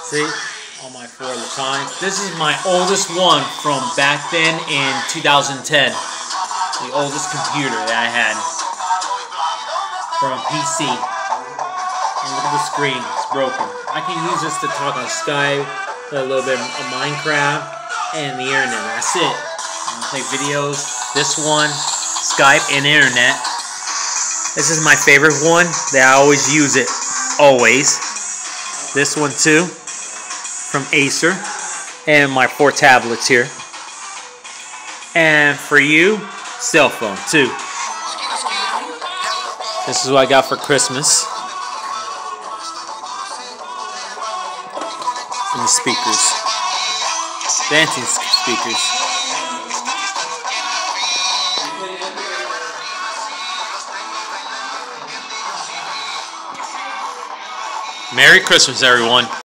See? On my 4 at a time. This is my oldest one from back then in 2010. The oldest computer that I had from a PC. And look at the screen, it's broken. I can use this to talk on Skype, play a little bit of Minecraft, and the internet. That's it. I can play videos. This one, Skype and internet. This is my favorite one that I always use it. Always. This one too. From Acer. And my 4 tablets here. And for you, cell phone too. This is what I got for Christmas. And the speakers. Dancing speakers. Merry Christmas, everyone.